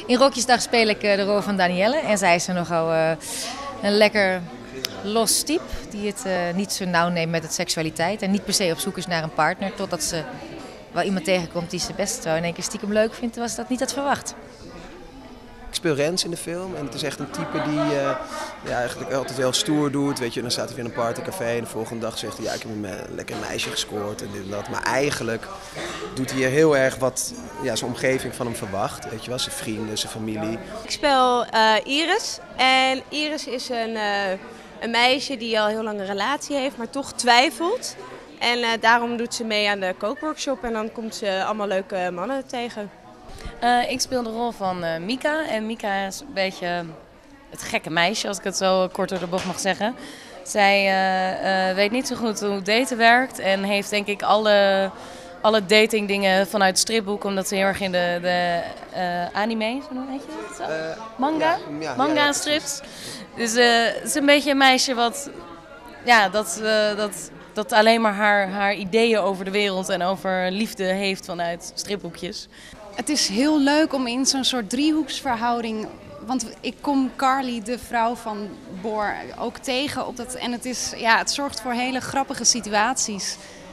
In Rokjesdag speel ik de rol van Danielle. En zij is er nogal een lekker los type. Die het niet zo nauw neemt met het seksualiteit. En niet per se op zoek is naar een partner. Totdat ze wel iemand tegenkomt die ze best zo in één keer stiekem leuk vindt. Was dat niet had verwacht. Ik speel Rens in de film en het is echt een type die eigenlijk altijd heel stoer doet. Weet je, dan staat hij weer in een partycafé en de volgende dag zegt hij ja, ik heb een lekker meisje gescoord en dit en dat. Maar eigenlijk doet hij heel erg wat zijn omgeving van hem verwacht. Weet je wel, zijn vrienden, zijn familie. Ik speel Iris en Iris is een meisje die al heel lang een relatie heeft, maar toch twijfelt. En daarom doet ze mee aan de kookworkshop en dan komt ze allemaal leuke mannen tegen. Ik speel de rol van Mika. En Mika is een beetje het gekke meisje, als ik het zo kort door de bocht mag zeggen. Zij weet niet zo goed hoe daten werkt en heeft denk ik alle datingdingen vanuit stripboek, omdat ze heel erg in de anime, zo heet je het zo? Manga? Manga strips. Dus het is een beetje een meisje wat dat alleen maar haar ideeën over de wereld en over liefde heeft vanuit stripboekjes. Het is heel leuk om in zo'n soort driehoeksverhouding, want ik kom Carly, de vrouw van Boor, ook tegen op dat. En het zorgt voor hele grappige situaties.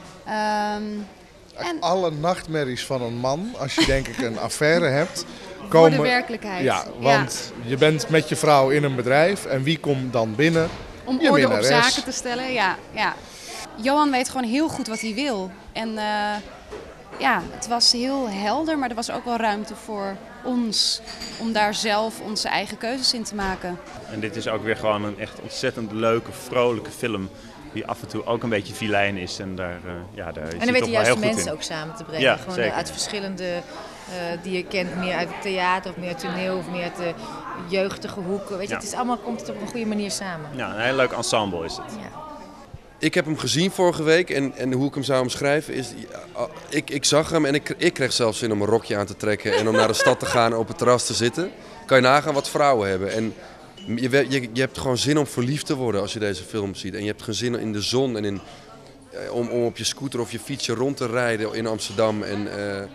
Alle nachtmerries van een man, als je denk ik een affaire hebt, komen voor de werkelijkheid. Ja, want je bent met je vrouw in een bedrijf en wie komt dan binnen? Om je orde minnares. op zaken te stellen, ja. Johan weet gewoon heel goed wat hij wil. En het was heel helder, maar er was ook wel ruimte voor ons om daar zelf onze eigen keuzes in te maken. En dit is ook weer gewoon een echt ontzettend leuke, vrolijke film die af en toe ook een beetje vilijn is. En daar en dan weet je juist de mensen ook samen te brengen. Ja, gewoon zeker. uit verschillende die je kent, meer uit het theater of meer uit toneel of meer uit de jeugdige hoeken. Weet je, komt het op een goede manier samen. Ja, een heel leuk ensemble is het. Ja. Ik heb hem gezien vorige week en hoe ik hem zou omschrijven is... Ik zag hem en ik kreeg zelfs zin om een rokje aan te trekken en om naar de stad te gaan en op het terras te zitten. Kan je nagaan wat vrouwen hebben. En je hebt gewoon zin om verliefd te worden als je deze film ziet. En je hebt geen zin in de zon en om op je scooter of je fietsje rond te rijden in Amsterdam. En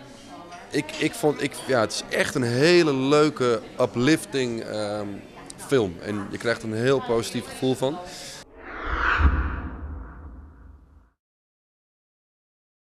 het is echt een hele leuke, uplifting film. En je krijgt er een heel positief gevoel van.